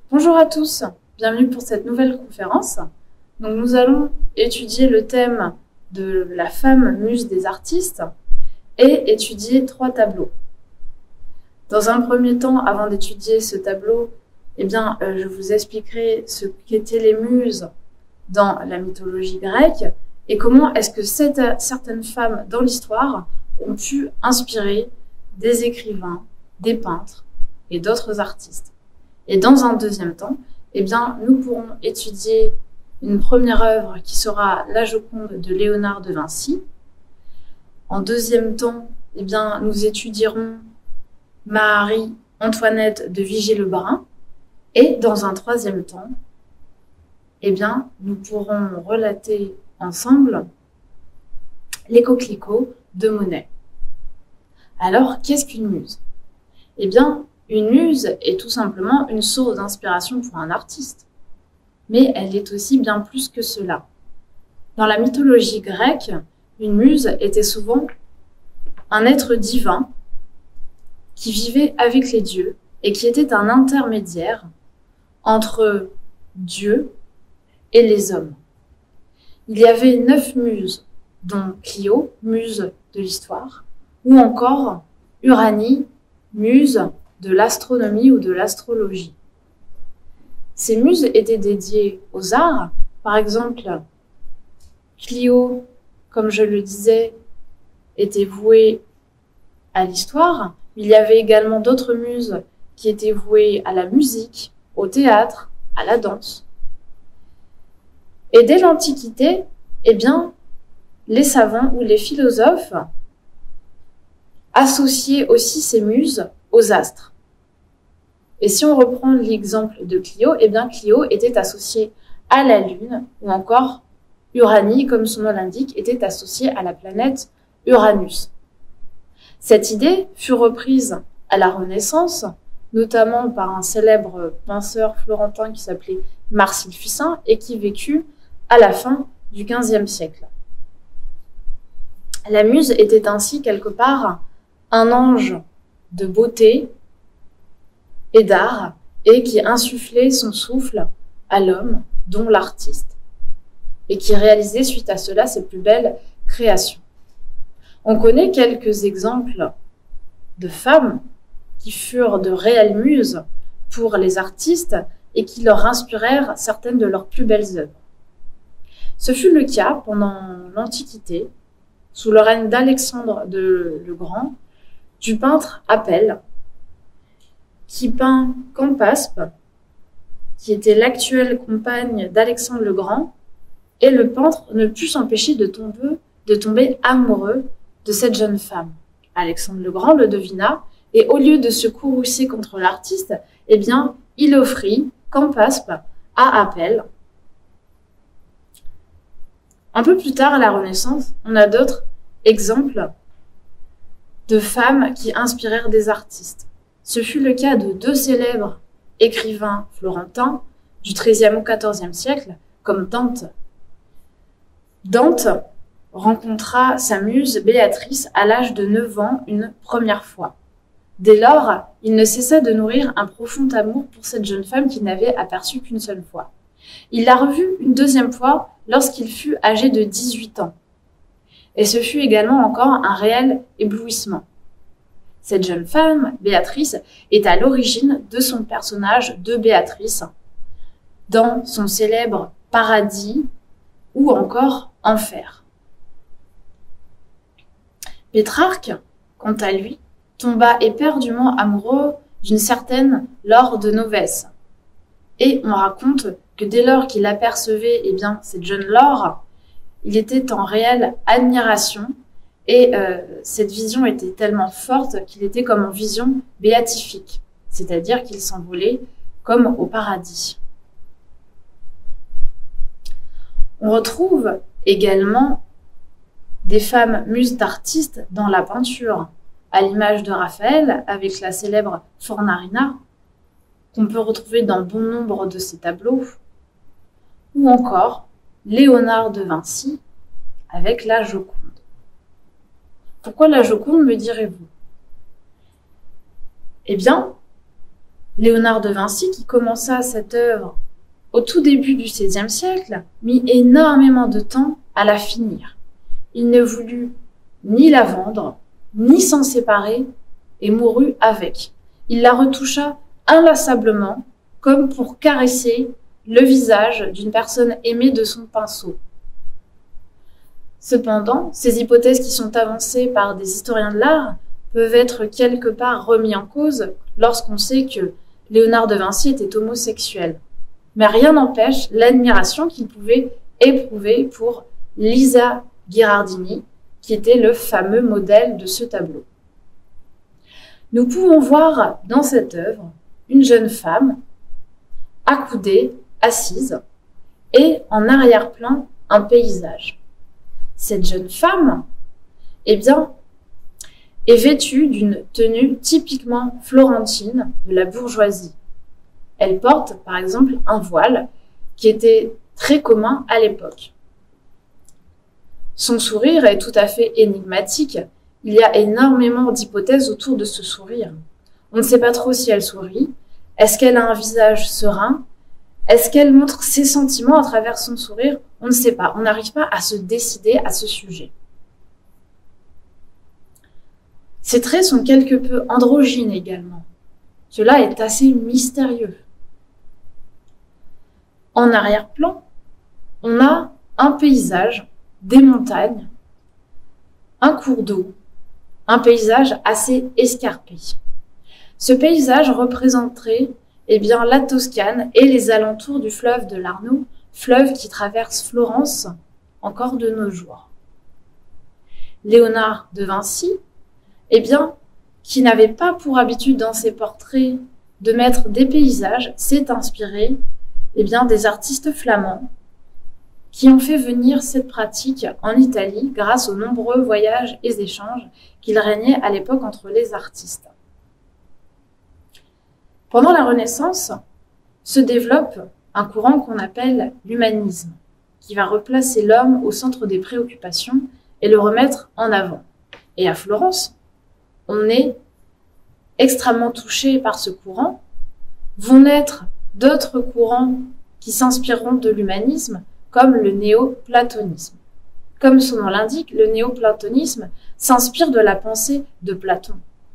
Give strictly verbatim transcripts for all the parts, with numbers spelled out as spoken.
Bonjour à tous, bienvenue pour cette nouvelle conférence. Donc, nous allons étudier le thème de la femme muse des artistes et étudier trois tableaux. Dans un premier temps, avant d'étudier ce tableau, eh bien, euh, je vous expliquerai ce qu'étaient les muses dans la mythologie grecque et comment est-ce que cette, certaines femmes dans l'histoire ont pu inspirer des écrivains, des peintres et d'autres artistes. Et dans un deuxième temps, eh bien, nous pourrons étudier une première œuvre qui sera La Joconde de Léonard de Vinci. En deuxième temps, eh bien, nous étudierons Marie-Antoinette de Vigée-le-Brun. Et dans un troisième temps, eh bien, nous pourrons relater ensemble Les coquelicots de Monet. Alors, qu'est-ce qu'une muse? Eh bien, une muse est tout simplement une source d'inspiration pour un artiste. Mais elle est aussi bien plus que cela. Dans la mythologie grecque, une muse était souvent un être divin qui vivait avec les dieux et qui était un intermédiaire entre Dieu et les hommes. Il y avait neuf muses, dont Clio, muse de l'histoire, ou encore Uranie, muse de l'astronomie ou de l'astrologie. Ces muses étaient dédiées aux arts. Par exemple, Clio, comme je le disais, était vouée à l'histoire. Il y avait également d'autres muses qui étaient vouées à la musique, au théâtre, à la danse. Et dès l'Antiquité, eh bien, les savants ou les philosophes associaient aussi ces muses aux astres. Et si on reprend l'exemple de Clio, eh bien Clio était associée à la Lune, ou encore Uranie, comme son nom l'indique, était associée à la planète Uranus. Cette idée fut reprise à la Renaissance, notamment par un célèbre penseur florentin qui s'appelait Marcille Ficin et qui vécut à la fin du quinzième siècle. La muse était ainsi quelque part un ange de beauté et d'art, et qui insufflait son souffle à l'homme, dont l'artiste, et qui réalisait suite à cela ses plus belles créations. On connaît quelques exemples de femmes qui furent de réelles muses pour les artistes et qui leur inspirèrent certaines de leurs plus belles œuvres. Ce fut le cas pendant l'Antiquité, sous le règne d'Alexandre le Grand, du peintre Apelle, qui peint Campaspe, qui était l'actuelle compagne d'Alexandre le Grand, et le peintre ne put s'empêcher de tomber, de tomber amoureux de cette jeune femme. Alexandre le Grand le devina, et au lieu de se courroucer contre l'artiste, eh bien, il offrit Campaspe à Apelle. Un peu plus tard, à la Renaissance, on a d'autres exemples de femmes qui inspirèrent des artistes. Ce fut le cas de deux célèbres écrivains florentins du treizième au quatorzième siècle, comme Dante. Dante rencontra sa muse Béatrice à l'âge de neuf ans une première fois. Dès lors, il ne cessa de nourrir un profond amour pour cette jeune femme qu'il n'avait aperçue qu'une seule fois. Il l'a revue une deuxième fois lorsqu'il fut âgé de dix-huit ans. Et ce fut également encore un réel éblouissement. Cette jeune femme, Béatrice, est à l'origine de son personnage de Béatrice, dans son célèbre Paradis ou encore Enfer. Pétrarque, quant à lui, tomba éperdument amoureux d'une certaine Laure de Novès. Et on raconte que dès lors qu'il apercevait eh bien, cette jeune Laure, il était en réelle admiration. Et euh, cette vision était tellement forte qu'il était comme en vision béatifique, c'est-à-dire qu'il s'envolait comme au paradis. On retrouve également des femmes muses d'artistes dans la peinture, à l'image de Raphaël avec la célèbre Fornarina, qu'on peut retrouver dans bon nombre de ses tableaux, ou encore Léonard de Vinci avec la Joconde. Pourquoi la Joconde, me direz-vous? Eh bien, Léonard de Vinci, qui commença cette œuvre au tout début du seizième siècle, mit énormément de temps à la finir. Il ne voulut ni la vendre, ni s'en séparer, et mourut avec. Il la retoucha inlassablement, comme pour caresser le visage d'une personne aimée de son pinceau. Cependant, ces hypothèses qui sont avancées par des historiens de l'art peuvent être quelque part remis en cause lorsqu'on sait que Léonard de Vinci était homosexuel. Mais rien n'empêche l'admiration qu'il pouvait éprouver pour Lisa Gherardini, qui était le fameux modèle de ce tableau. Nous pouvons voir dans cette œuvre une jeune femme accoudée, assise, et en arrière-plan un paysage. Cette jeune femme, eh bien, est vêtue d'une tenue typiquement florentine de la bourgeoisie. Elle porte, par exemple, un voile qui était très commun à l'époque. Son sourire est tout à fait énigmatique. Il y a énormément d'hypothèses autour de ce sourire. On ne sait pas trop si elle sourit. Est-ce qu'elle a un visage serein? Est-ce qu'elle montre ses sentiments à travers son sourire? On ne sait pas. On n'arrive pas à se décider à ce sujet. Ses traits sont quelque peu androgynes également. Cela est assez mystérieux. En arrière-plan, on a un paysage, des montagnes, un cours d'eau, un paysage assez escarpé. Ce paysage représenterait eh bien, la Toscane et les alentours du fleuve de l'Arno, fleuve qui traverse Florence encore de nos jours. Léonard de Vinci, eh bien, qui n'avait pas pour habitude dans ses portraits de mettre des paysages, s'est inspiré eh bien, des artistes flamands qui ont fait venir cette pratique en Italie grâce aux nombreux voyages et échanges qu'il régnait à l'époque entre les artistes. Pendant la Renaissance, se développe un courant qu'on appelle l'humanisme, qui va replacer l'homme au centre des préoccupations et le remettre en avant. Et à Florence, on est extrêmement touché par ce courant. Vont naître d'autres courants qui s'inspireront de l'humanisme, comme le néoplatonisme. Comme son nom l'indique, le néoplatonisme s'inspire de la pensée de Platon.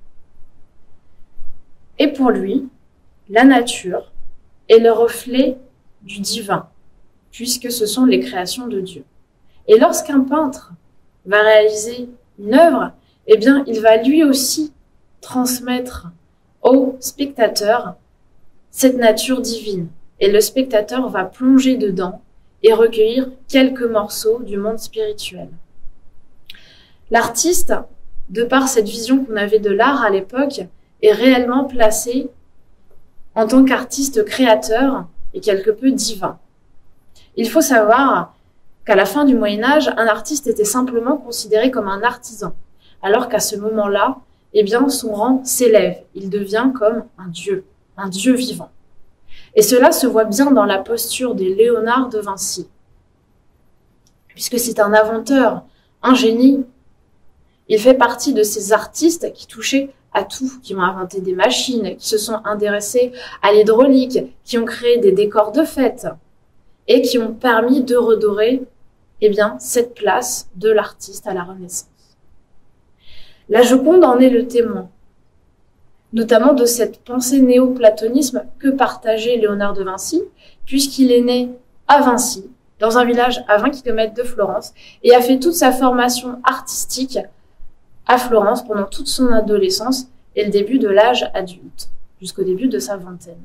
Et pour lui, la nature est le reflet du divin, puisque ce sont les créations de Dieu. Et lorsqu'un peintre va réaliser une œuvre, eh bien, il va lui aussi transmettre au spectateur cette nature divine. Et le spectateur va plonger dedans et recueillir quelques morceaux du monde spirituel. L'artiste, de par cette vision qu'on avait de l'art à l'époque, est réellement placé en tant qu'artiste créateur et quelque peu divin. Il faut savoir qu'à la fin du Moyen-Âge, un artiste était simplement considéré comme un artisan, alors qu'à ce moment-là, eh bien, son rang s'élève. Il devient comme un dieu, un dieu vivant. Et cela se voit bien dans la posture des Léonard de Vinci, puisque c'est un inventeur, un génie. Il fait partie de ces artistes qui touchaient à tout, qui ont inventé des machines, qui se sont intéressés à l'hydraulique, qui ont créé des décors de fête et qui ont permis de redorer eh bien, cette place de l'artiste à la Renaissance. La Joconde en est le témoin, notamment de cette pensée néoplatonisme que partageait Léonard de Vinci, puisqu'il est né à Vinci, dans un village à vingt kilomètres de Florence, et a fait toute sa formation artistique à Florence pendant toute son adolescence et le début de l'âge adulte, jusqu'au début de sa vingtaine.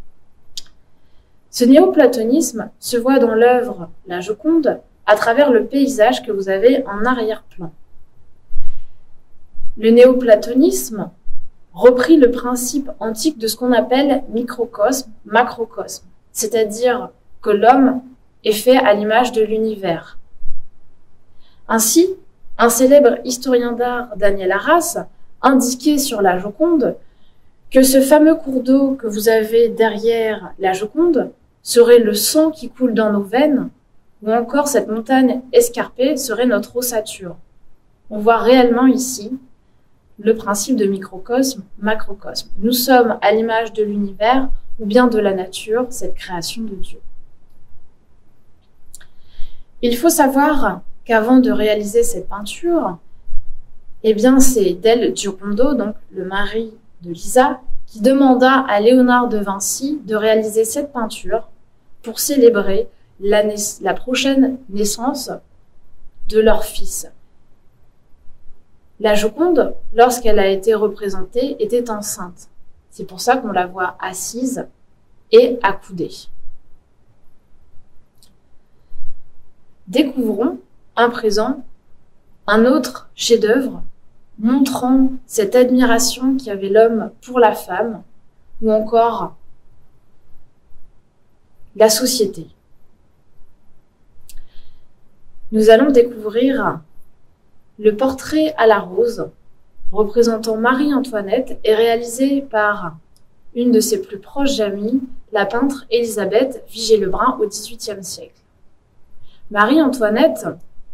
Ce néoplatonisme se voit dans l'œuvre La Joconde à travers le paysage que vous avez en arrière-plan. Le néoplatonisme reprit le principe antique de ce qu'on appelle microcosme, macrocosme, c'est-à-dire que l'homme est fait à l'image de l'univers. Ainsi, un célèbre historien d'art, Daniel Arras, indiquait sur la Joconde que ce fameux cours d'eau que vous avez derrière la Joconde serait le sang qui coule dans nos veines, ou encore cette montagne escarpée serait notre ossature. On voit réellement ici le principe de microcosme, macrocosme. Nous sommes à l'image de l'univers ou bien de la nature, cette création de Dieu. Il faut savoir qu'avant de réaliser cette peinture, eh bien c'est Del Giocondo, donc le mari de Lisa, qui demanda à Léonard de Vinci de réaliser cette peinture pour célébrer la, la prochaine naissance de leur fils. La Joconde, lorsqu'elle a été représentée, était enceinte. C'est pour ça qu'on la voit assise et accoudée. Découvrons à présent un autre chef-d'œuvre montrant cette admiration qu'avait l'homme pour la femme ou encore la société. Nous allons découvrir le portrait à la rose représentant Marie-Antoinette et réalisé par une de ses plus proches amies, la peintre Élisabeth Vigée-Lebrun au dix-huitième siècle. Marie-Antoinette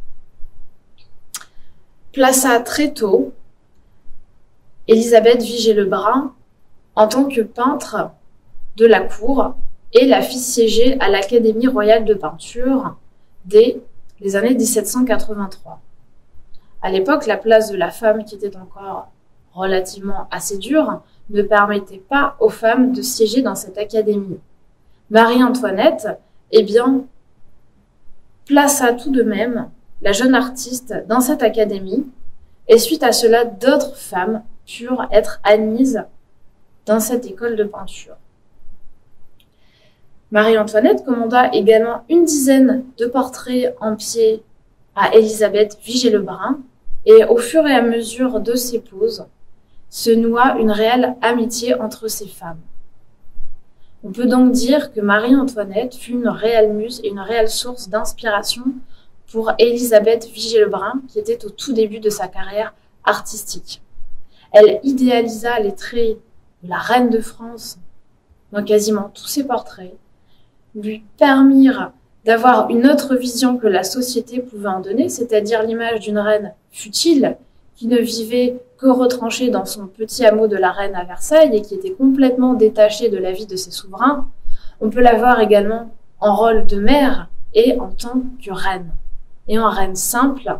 plaça très tôt Élisabeth Vigée-Lebrun en tant que peintre de la cour et la fit siéger à l'Académie royale de peinture dès les années mille sept cent quatre-vingt-trois. À l'époque, la place de la femme, qui était encore relativement assez dure, ne permettait pas aux femmes de siéger dans cette académie. Marie-Antoinette, eh bien, plaça tout de même la jeune artiste dans cette académie, et suite à cela, d'autres femmes purent être admises dans cette école de peinture. Marie-Antoinette commanda également une dizaine de portraits en pied à Élisabeth Vigée-Lebrun, et au fur et à mesure de ses poses, se noua une réelle amitié entre ces femmes. On peut donc dire que Marie-Antoinette fut une réelle muse et une réelle source d'inspiration pour Élisabeth Vigée-Lebrun, qui était au tout début de sa carrière artistique. Elle idéalisa les traits de la reine de France dans quasiment tous ses portraits, lui permirent d'avoir une autre vision que la société pouvait en donner, c'est-à-dire l'image d'une reine futile qui ne vivait que retranchée dans son petit hameau de la reine à Versailles et qui était complètement détachée de la vie de ses souverains. On peut la voir également en rôle de mère et en tant que reine, et en reine simple.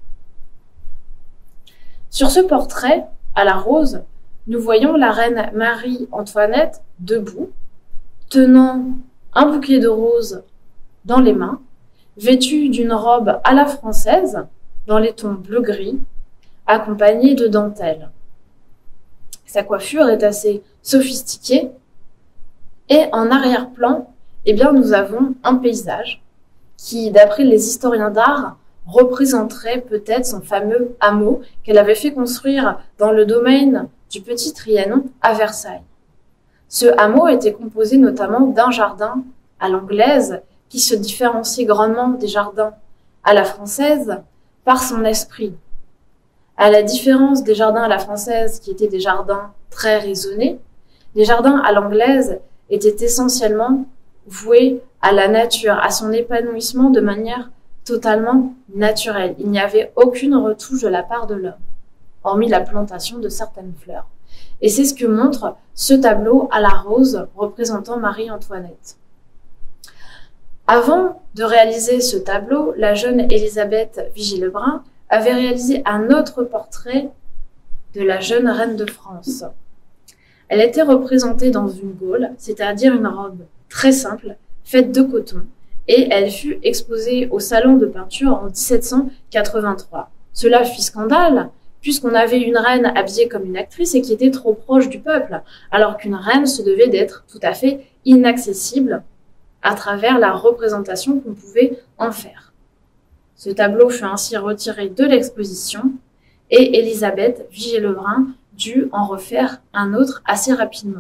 Sur ce portrait, à la rose, nous voyons la reine Marie-Antoinette debout, tenant un bouquet de roses dans les mains, vêtue d'une robe à la française, dans les tons bleu-gris, accompagnée de dentelles. Sa coiffure est assez sophistiquée, et en arrière-plan, eh bien, nous avons un paysage qui, d'après les historiens d'art, représenterait peut-être son fameux hameau qu'elle avait fait construire dans le domaine du Petit Trianon à Versailles. Ce hameau était composé notamment d'un jardin à l'anglaise qui se différencie grandement des jardins à la française par son esprit. À la différence des jardins à la française qui étaient des jardins très raisonnés, les jardins à l'anglaise étaient essentiellement voués à la nature, à son épanouissement de manière totalement naturelle. Il n'y avait aucune retouche de la part de l'homme, hormis la plantation de certaines fleurs. Et c'est ce que montre ce tableau à la rose représentant Marie-Antoinette. Avant de réaliser ce tableau, la jeune Élisabeth Vigée-Lebrun avait réalisé un autre portrait de la jeune reine de France. Elle était représentée dans une gaule, c'est-à-dire une robe très simple, faite de coton, et elle fut exposée au salon de peinture en mille sept cent quatre-vingt-trois. Cela fit scandale, puisqu'on avait une reine habillée comme une actrice et qui était trop proche du peuple, alors qu'une reine se devait d'être tout à fait inaccessible à travers la représentation qu'on pouvait en faire. Ce tableau fut ainsi retiré de l'exposition et Élisabeth Vigée-Lebrun dut en refaire un autre assez rapidement.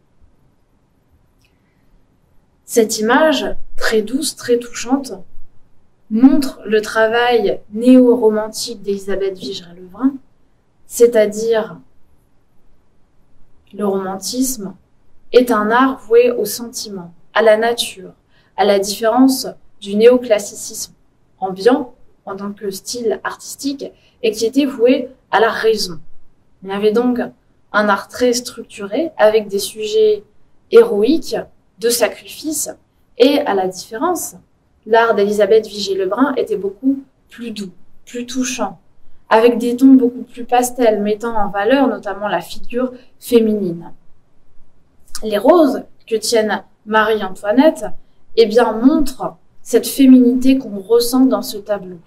Cette image, très douce, très touchante, montre le travail néo-romantique d'Élisabeth Vigée-Lebrun, c'est-à-dire le romantisme est un art voué au sentiment, à la nature, à la différence du néoclassicisme ambiant en tant que style artistique et qui était voué à la raison. On avait donc un art très structuré avec des sujets héroïques, de sacrifice, et à la différence, l'art d'Élisabeth Vigée-Lebrun était beaucoup plus doux, plus touchant, avec des tons beaucoup plus pastels, mettant en valeur notamment la figure féminine. Les roses que tiennent Marie-Antoinette, eh bien, montrent cette féminité qu'on ressent dans ce tableau.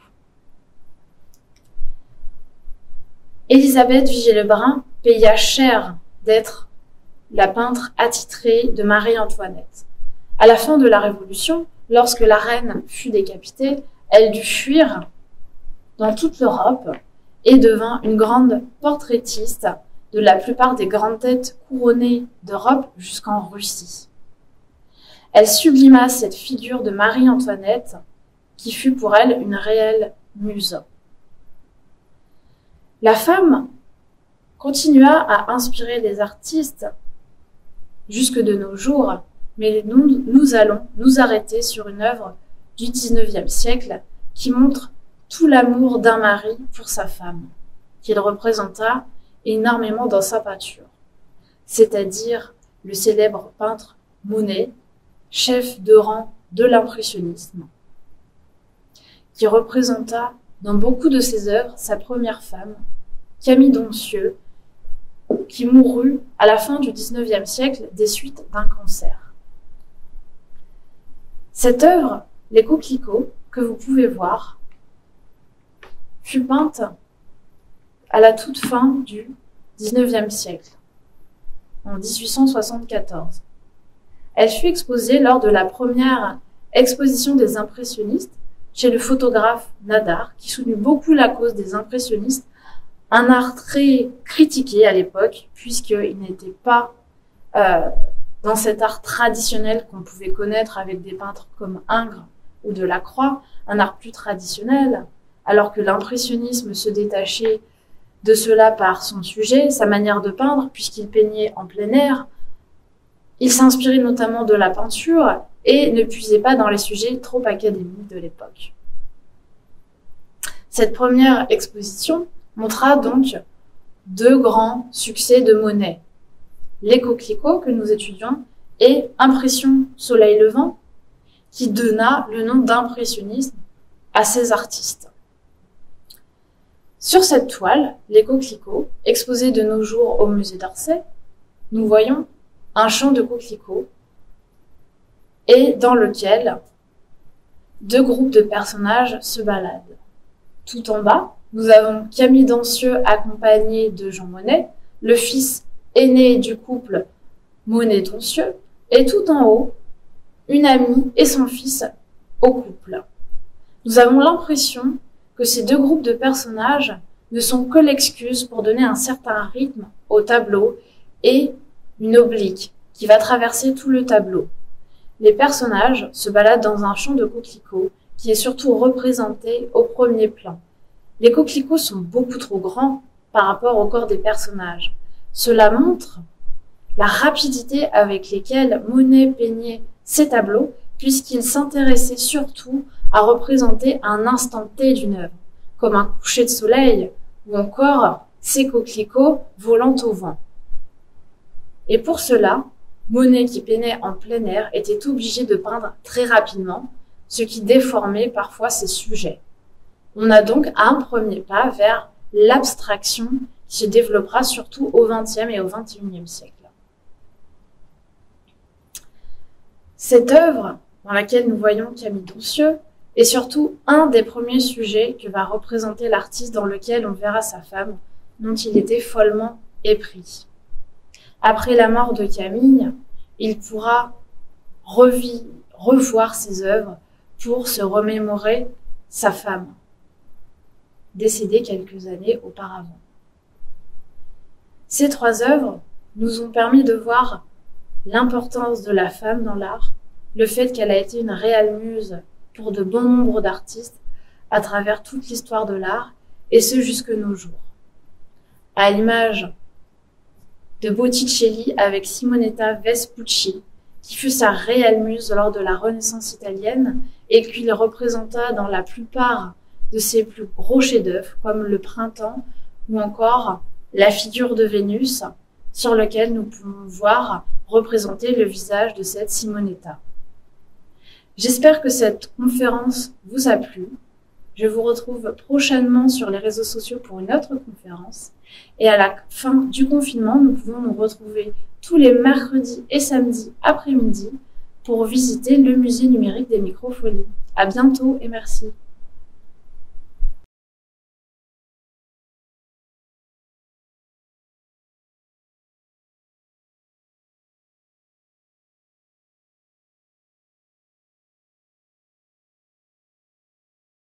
Élisabeth Vigée-Lebrun paya cher d'être la peintre attitrée de Marie-Antoinette. À la fin de la Révolution, lorsque la reine fut décapitée, elle dut fuir dans toute l'Europe et devint une grande portraitiste de la plupart des grandes têtes couronnées d'Europe jusqu'en Russie. Elle sublima cette figure de Marie-Antoinette qui fut pour elle une réelle muse. La femme continua à inspirer les artistes jusque de nos jours, mais nous, nous allons nous arrêter sur une œuvre du dix-neuvième siècle qui montre tout l'amour d'un mari pour sa femme, qu'il représenta énormément dans sa peinture, c'est-à-dire le célèbre peintre Monet, chef de rang de l'impressionnisme, qui représenta dans beaucoup de ses œuvres sa première femme, Camille Doncieux, qui mourut à la fin du dix-neuvième siècle des suites d'un cancer. Cette œuvre, Les Coquelicots, que vous pouvez voir, fut peinte à la toute fin du dix-neuvième siècle, en dix-huit cent soixante-quatorze. Elle fut exposée lors de la première exposition des impressionnistes chez le photographe Nadar, qui soutenait beaucoup la cause des impressionnistes, un art très critiqué à l'époque, puisqu'il n'était pas euh, dans cet art traditionnel qu'on pouvait connaître avec des peintres comme Ingres ou Delacroix, un art plus traditionnel, alors que l'impressionnisme se détachait de cela par son sujet, sa manière de peindre, puisqu'il peignait en plein air. Il s'inspirait notamment de la peinture et ne puisait pas dans les sujets trop académiques de l'époque. Cette première exposition montra donc deux grands succès de Monet, Les Coquelicots que nous étudions et Impression Soleil Levant, qui donna le nom d'impressionnisme à ces artistes. Sur cette toile, Les Coquelicots, exposée de nos jours au musée d'Orsay, nous voyons un champ de coquelicots et dans lequel deux groupes de personnages se baladent. Tout en bas, nous avons Camille Doncieux accompagné de Jean Monnet, le fils aîné du couple Monet-Doncieux, et tout en haut, une amie et son fils au couple. Nous avons l'impression que ces deux groupes de personnages ne sont que l'excuse pour donner un certain rythme au tableau et une oblique qui va traverser tout le tableau. Les personnages se baladent dans un champ de coquelicots qui est surtout représenté au premier plan. Les coquelicots sont beaucoup trop grands par rapport au corps des personnages. Cela montre la rapidité avec laquelle Monet peignait ses tableaux, puisqu'il s'intéressait surtout à représenter un instant T d'une œuvre, comme un coucher de soleil ou encore ces coquelicots volant au vent. Et pour cela, Monet, qui peignait en plein air, était obligé de peindre très rapidement, ce qui déformait parfois ses sujets. On a donc un premier pas vers l'abstraction qui se développera surtout au vingtième et au vingt et unième siècle. Cette œuvre, dans laquelle nous voyons Camille Doncieux, est surtout un des premiers sujets que va représenter l'artiste dans lequel on verra sa femme, dont il était follement épris. Après la mort de Camille, il pourra revi- revoir ses œuvres pour se remémorer sa femme, décédée quelques années auparavant. Ces trois œuvres nous ont permis de voir l'importance de la femme dans l'art, le fait qu'elle a été une réelle muse pour de bon nombre d'artistes à travers toute l'histoire de l'art, et ce jusque nos jours. À l'image de Botticelli avec Simonetta Vespucci, qui fut sa réelle muse lors de la Renaissance italienne et qu'il représenta dans la plupart de ses plus gros chefs-d'œuvre, comme Le Printemps ou encore la figure de Vénus, sur lequel nous pouvons voir représenter le visage de cette Simonetta. J'espère que cette conférence vous a plu. Je vous retrouve prochainement sur les réseaux sociaux pour une autre conférence. Et à la fin du confinement, nous pouvons nous retrouver tous les mercredis et samedis après-midi pour visiter le musée numérique des microfolies. À bientôt et merci.